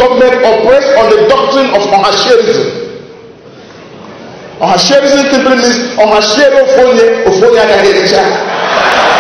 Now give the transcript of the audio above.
government operates on the doctrine of Ohashierism. Ohashierism simply means Ohashieri of onye and ericha.